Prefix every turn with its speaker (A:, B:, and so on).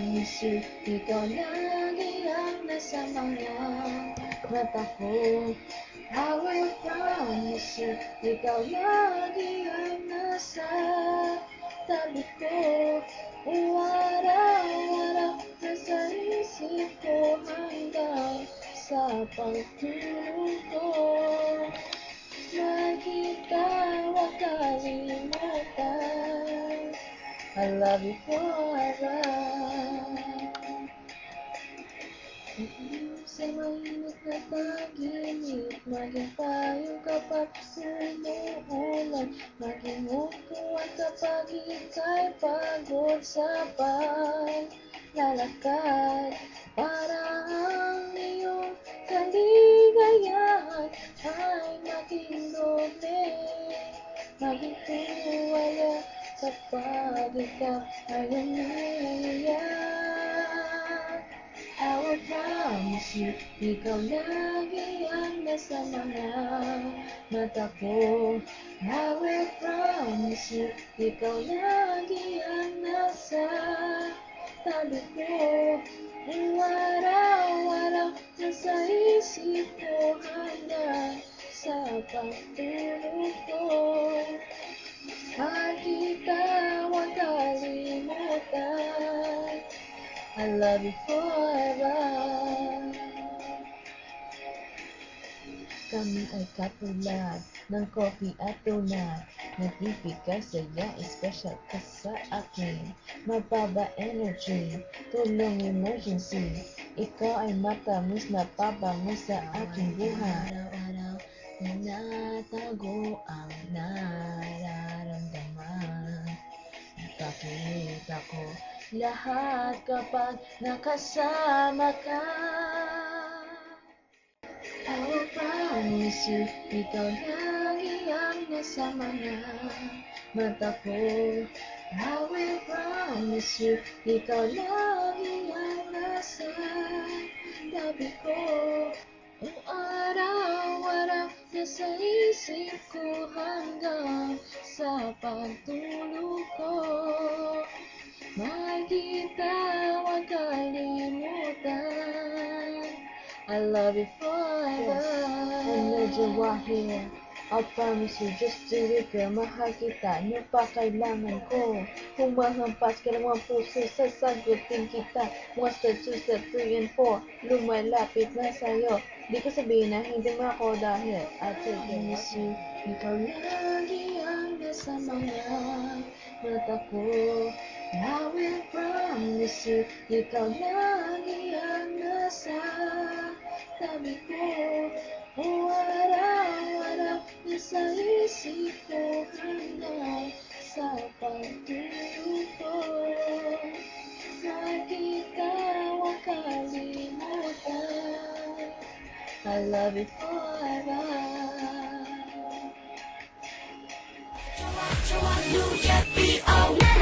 A: promise you, ikaw lagi ang nasa mga mata ko. I will promise you, ikaw lagi ang nasa tabi ko. Araw-araw nasa isip ko hanggang sa pagtulog ko. Makita, huwag kalimutan, I love you forever. Sa mainit na pag-inip, maging payong kapag umuulan, maging upuan kapag ika'y pagod sa paglalakad. Para ang iyong kaligayahan ay maging doble, maging tuwaya kapag ikaw ay umiiyak. I will promise you, ikaw lagi ang nasa mga mata ko. I will promise you, ikaw lagi ang nasa tabi ko. Araw-araw nasa isip ko hanggang sa pagtulog ko. Makita, huwag kalimutan, I love you forever. Kami ay katulad ng kopi at tuna, nagbibigay saya, special ka sa akin. Mababa energy, tulong emergency, ikaw ay matamis na pabango sa aking buhay. Araw-araw ninatago ang nararamdaman, nakakita ko lahat kapag nakasama ka. I will promise you, ikaw lagi ang nasa mga mata ko. I will promise you, ikaw lagi ang nasa tabi ko. Araw-araw nasa isip ko hanggang sa pagtulog ko. Makita, huwag kalimutan, I love you forever. And medyo wahir, I promise you, just do it girl. Mahal kita, niyo pa kailangan ko. Kung mahampas ka ng mga puso, sasagutin kita. 1 step, 2 step, 3 and 4, lumalapit na sa'yo. Di ko sabihin na hindi mo ako dahil I promise you, ikaw lagi ang nasa mga mata ko. I will promise you, ikaw lagi ang nasa tabi ko. Araw-araw nasa isip ko hanggang sa pagtulog ko. Makita, huwag kalimutan, I love you forever.
B: Luya, be